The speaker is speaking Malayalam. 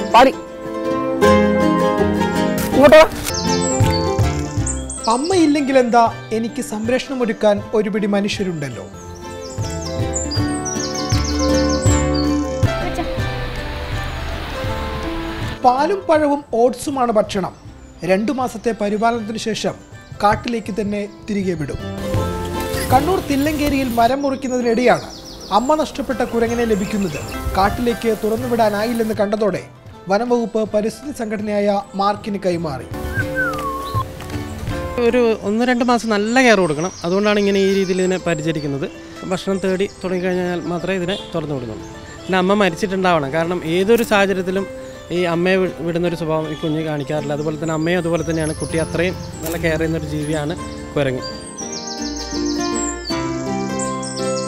പാടി ഇങ്ങോട്ടോ. അമ്മയില്ലെങ്കിൽ എന്താ, എനിക്ക് സംരക്ഷണം ഒരുക്കാൻ ഒരുപിടി മനുഷ്യരുണ്ടല്ലോ. പാലും പഴവും ഓട്സുമാണ് ഭക്ഷണം. 2 മാസത്തെ പരിപാലനത്തിന് ശേഷം കാട്ടിലേക്ക് തന്നെ തിരികെ വിടും. കണ്ണൂർ തില്ലങ്കേരിയിൽ മരം മുറിക്കുന്നതിനിടെയാണ് അമ്മ നഷ്ടപ്പെട്ട കുരങ്ങനെ ലഭിക്കുന്നത്. കാട്ടിലേക്ക് തുറന്നുവിടാനായില്ലെന്ന് കണ്ടതോടെ വനംവകുപ്പ് പരിസ്ഥിതി സംഘടനയായ മാർക്കിന് കൈമാറി. ഒരു 1-2 മാസം നല്ല കെയർ കൊടുക്കണം. അതുകൊണ്ടാണ് ഇങ്ങനെ ഈ രീതിയിൽ ഇതിനെ പരിചരിക്കുന്നത്. ഭക്ഷണം തേടി തുടങ്ങിക്കഴിഞ്ഞാൽ മാത്രമേ ഇതിനെ തുറന്നു വിടുന്നുള്ളൂ. പിന്നെ അമ്മ മരിച്ചിട്ടുണ്ടാവണം. കാരണം ഏതൊരു സാഹചര്യത്തിലും ഈ അമ്മയെ വിടുന്നൊരു സ്വഭാവം ഈ കുഞ്ഞ് കാണിക്കാറില്ല. അതുപോലെ തന്നെ അമ്മയും അതുപോലെ തന്നെയാണ്. കുട്ടി അത്രയും നല്ല കെയർ ചെയ്യുന്നൊരു ജീവിയാണ് കുരങ്ങ്.